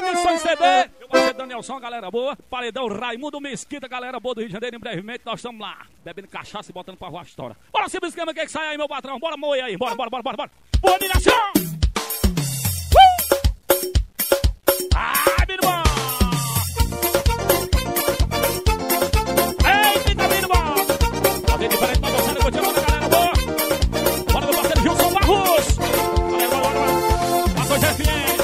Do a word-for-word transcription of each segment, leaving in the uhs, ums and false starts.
Missão C D. Eu vou ser Danielson, galera boa. Paredão Raimundo Mesquita, galera boa do Rio de Janeiro. Em brevemente nós estamos lá, bebendo cachaça e botando pra rua a história. Bora seguir o esquema, que que sai aí, meu patrão? Bora moer aí, bora, bora, bora, bora, bora. Boa, Miração! Uh! Ai, meu irmão! Ei, tá vindo, irmão! Fazer diferente pra você, eu vou te chamar, galera boa. Bora, meu parceiro Gilson Barros. Galera, bora, bora, bora. Passou o F M.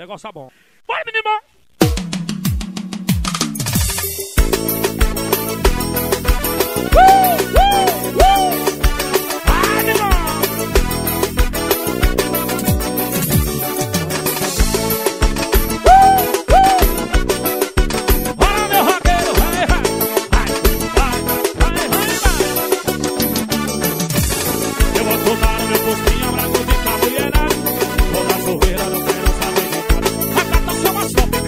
negócio é bom. Bora, menino bom! Uh, uh, uh. Vai, menino! Uh, uh. Bora, meu roqueiro! Vai, vai, vai, vai, vai, vai, vai. Eu vou soltar o meu postinho pra tu ficar mulherado. Toda sorveira, não quero saber de nada. A gata chama só.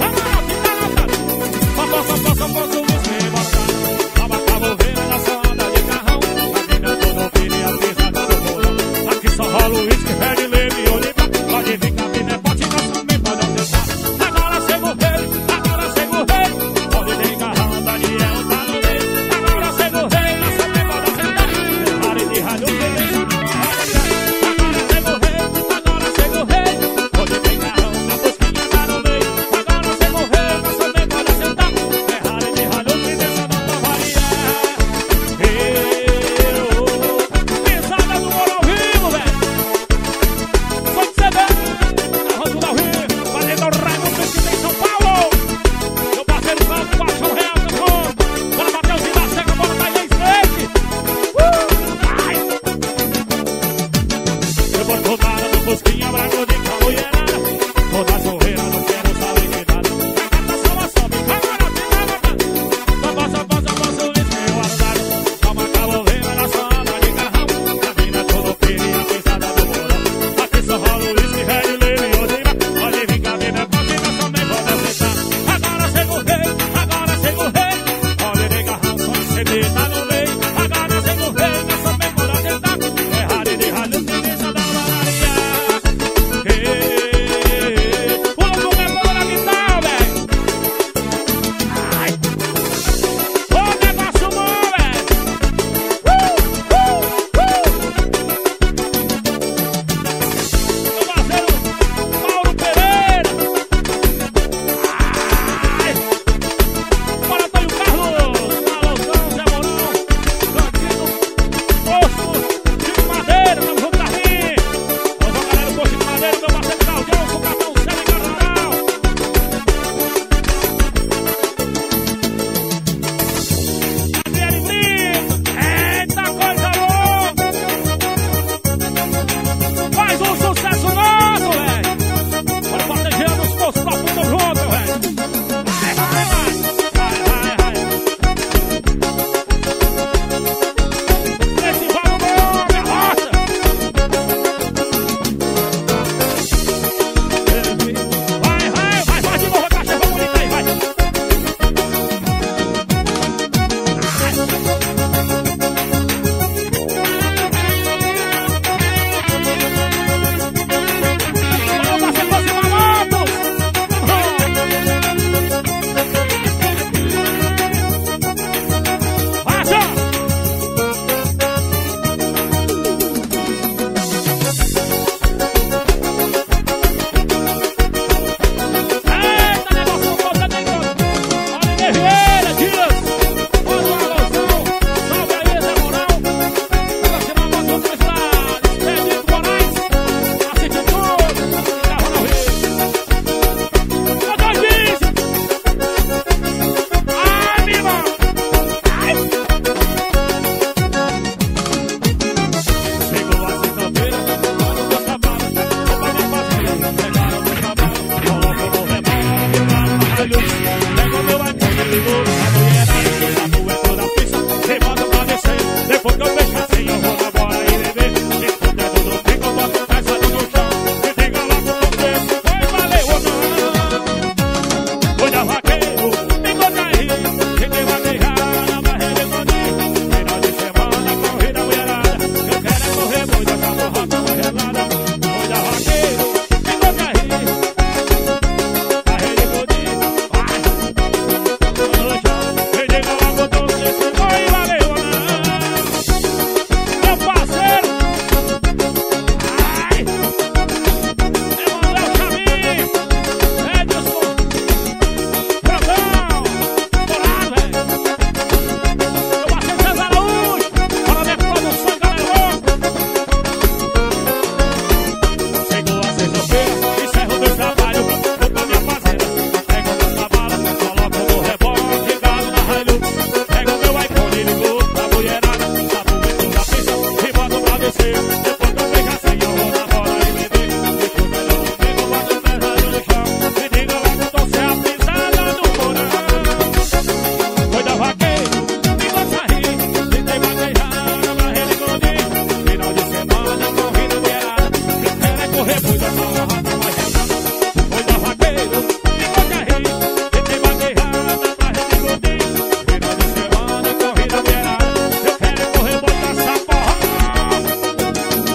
descer. Depois também já sei, eu vou na bola e beber. Deixa o melhor amigo lá no pesado no chão. Me diga lá que eu tô sem a pisada no porão. Foi da vaqueiro, me gosta rir. Tentei vaquejada, barreira de gordinho. Final de semana, corrida beirada. Eu quero é correr muito essa barrata mais retada. Foi da vaqueiro, me gosta rir. Tentei vaquejada, barreira de gordinho. Final de semana, corrida beirada. Eu quero é correr muito essa porra.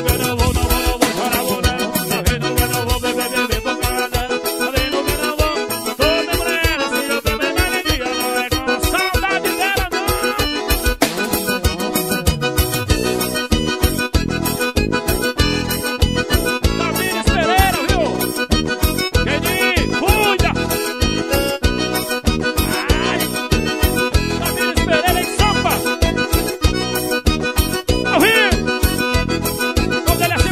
que não vou, não vou, não vou chorar, vou não. Tá vendo que não vou beber, beber por causa dela. Tá vendo que não vou, tô lembrando. Se eu beber naquele dia, não é com a saudade dela, não. Tamires Pereira, viu? Quedinho, cuida! Ai! Tamires Pereira em Sampa! Ao Rio! Quando ele é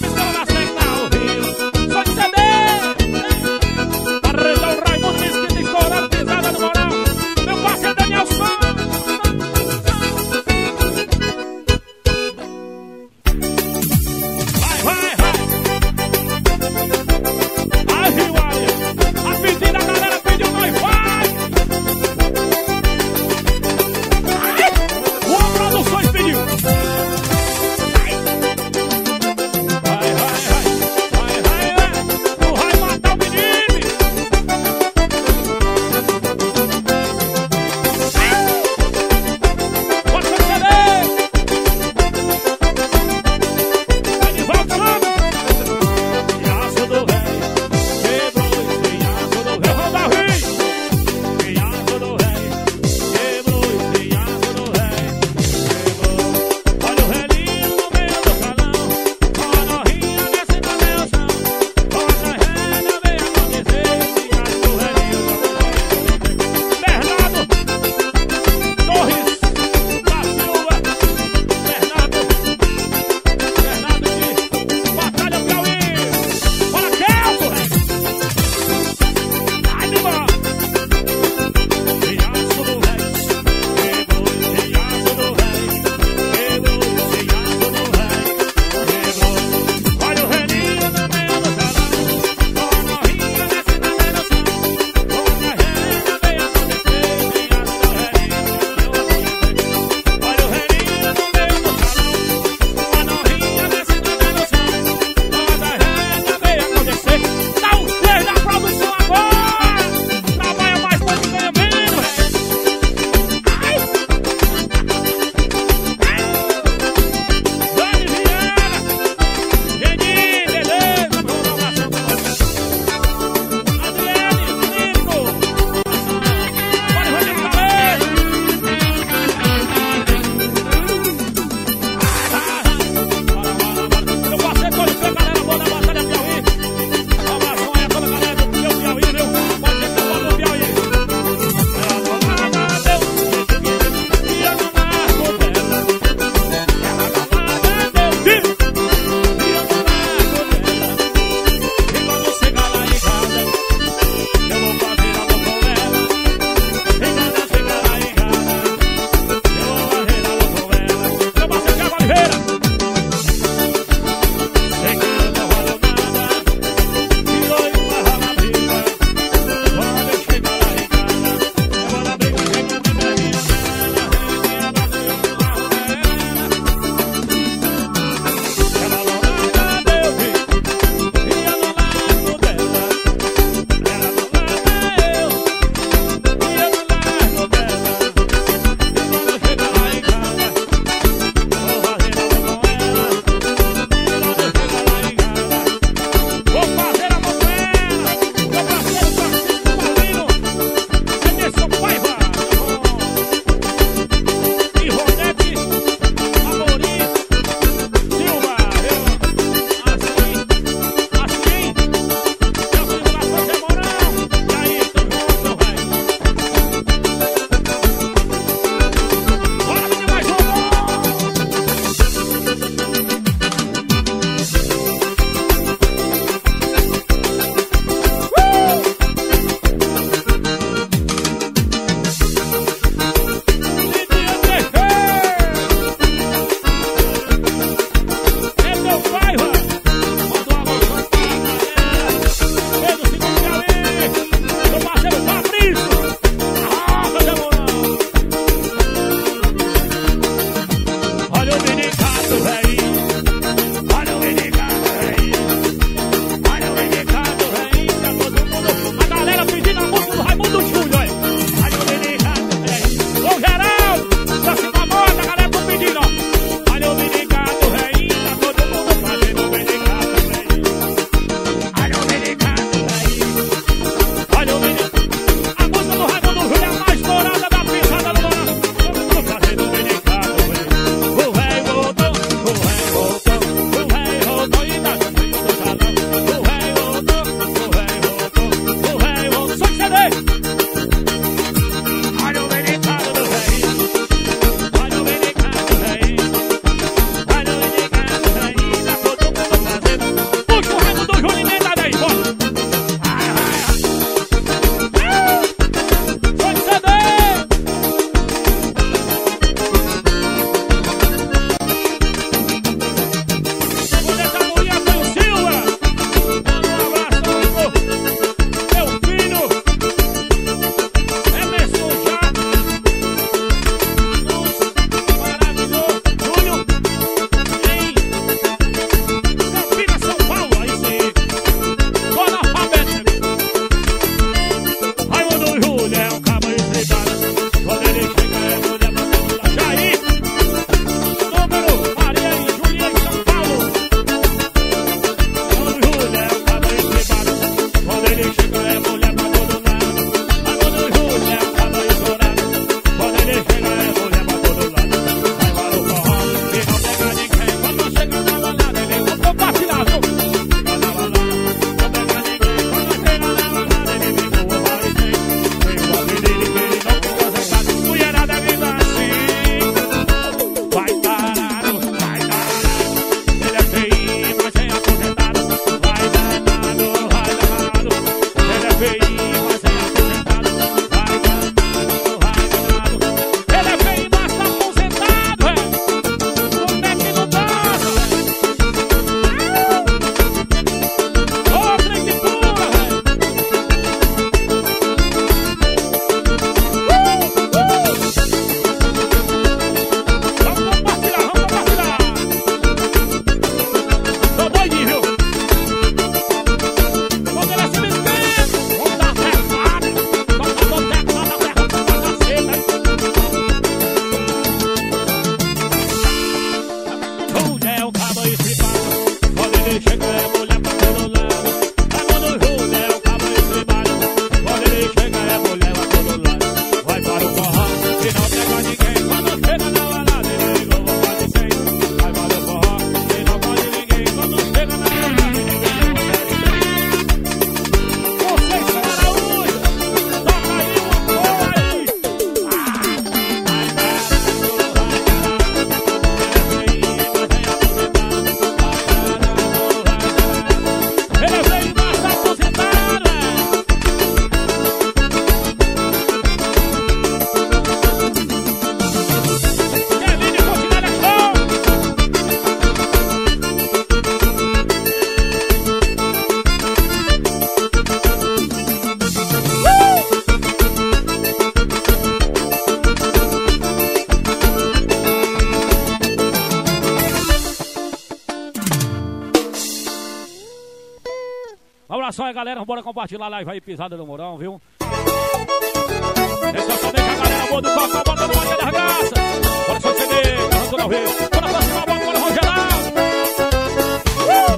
coração aí, galera. Bora compartilhar a live aí, Pisada do Mourão, viu? Esse é só deixa a galera boa do Cocó, bota no Maria das Graças. Bora só C D, arrancando ao Rio. Bora pra cima, bora, bora, Rogerão. Uh!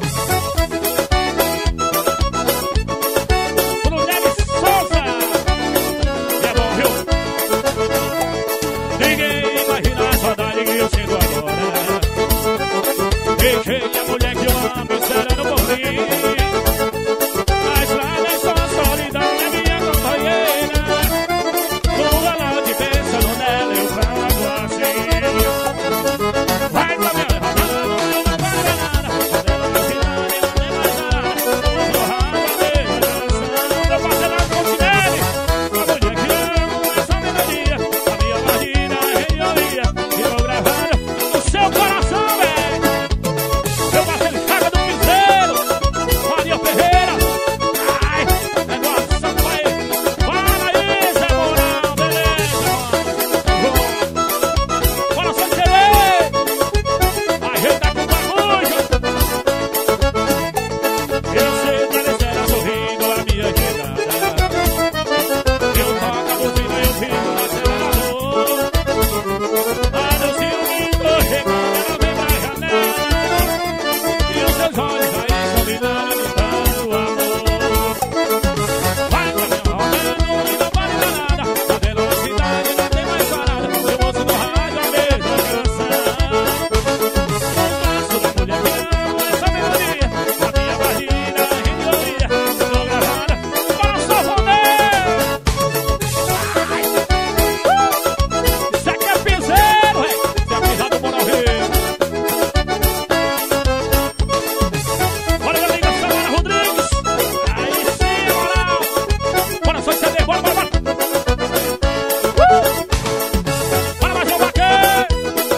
Pro Nery Souza. É bom, viu? Ninguém imagina a saudade que eu sinto agora. Deixei a mulher que eu amo esperando por mim. A estrada é só a solidão, é minha companheira. Tua lá de pensando nela, eu trago assim. Vai pra minha ramada, não vai dar nada. Ela na cidade, não tem mais nada. Tô raiva dele, dançando. Eu passei lá com o dele. A mulher que amo, essa melodia. A minha margina, a reioria. E vou gravando no seu coração, velho. Eu passei de Chaga do Piseiro, Maria Ferreira. Ai, negócio vai. Para aí, Zé Mourão, beleza? Bora só de a gente tá com bagulho. Eu sei que ela espera sorrindo a minha chegada. Eu toco a buzina, eu fico no acelerador. Anuncio que tô chegando, ela vem pra janela. E os seus olhos aí combinando, me dando amor. Vai pra minha rodando e não vale nada. Na velocidade não tem mais parada. Eu ouço no rádio a mesma canção. O passo da mulher que amo, essa melodia. A minha margina, a reioria. Tô gravada, para só Romeu. Isso aqui é piseiro, rei. Isso é pisado do Mourão Rio. Bora, minha amiga Samara Rodrigues. Aí sim, moral. Bora só de C D, bora, bora, bora. Uh! Bora, mais um vaqueiro.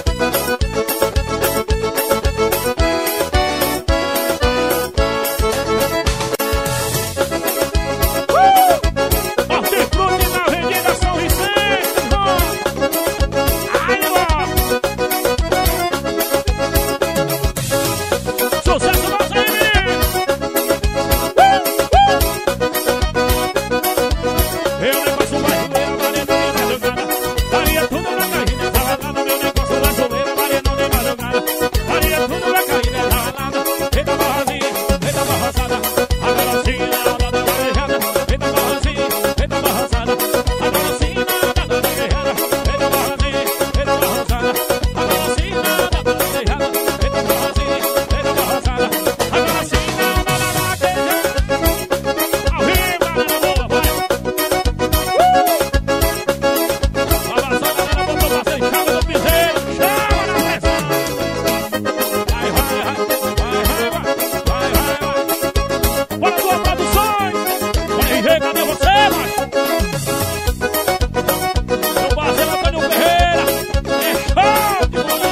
Uh! Hortifruti na Avenida São Vicente, irmão. Aí, irmão. Sucesso nosso aí, menino. Meu negócio vai zoeira, valendo de madrugada. Faria tudo pra cair nessa balada. Meu negócio vai zoeira, valendo de madrugada. Faria tudo pra cair nessa balada. Eita barrazinha, eita barraçada. Agora sim, na hora da gaguejada. Eita barrazinha, eita barraçada. Agora sim, na hora da gaguejada. Eita barrazinha, eita barraçada. Agora sim, na hora da gaguejada. Eita barrazinha, eita barraçada. Agora sim, na hora da gaguejada. Ao vivo, galera boa, vai. Abração, galera, botou pra ser Chaga do Piseiro. Chama na pressão. Vai, vai, vai. Vai, vai, vai. Vai, vai, vai. Bora, Boa Produções. Vai, R G, cadê você, macho? Meu parceiro Antônio Ferreira. É show de bola.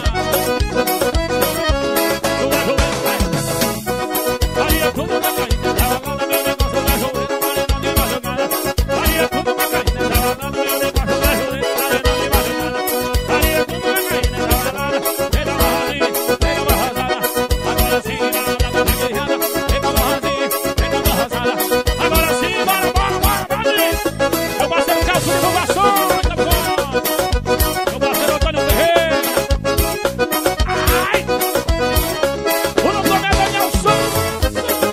Tu vai jogar, vai. Faria tudo pra cair nessa balada. Meu negócio vai jogar, valendo de madrugada. Faria tudo pra cair nessa balada. Meu negócio vai jogar, valendo de madrugada. Faria tudo pra cair nessa balada. Eita barrazinha, eita barrasada. Agora sim, na hora da gaguejada. Eita barrazinha, eita barrasada. Agora sim, bora, bora, bora, bora. Meu parceiro Cássio Inovações, tá bom? Meu parceiro Antônio Ferreira. Ai! O nome é Daniel Santos.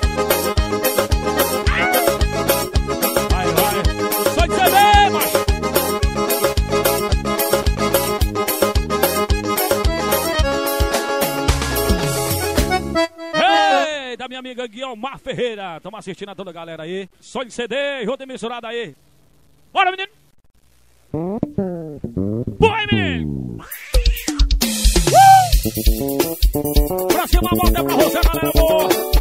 Vai, vai. Só de C D, macho. Ei, da minha amiga Guilmar Ferreira. Tamo assistindo a toda a galera aí. Só de C D, junto e misturado aí. Bora, menino. Vai, menino. Uh! Pra cima, volta pra você, galera boa.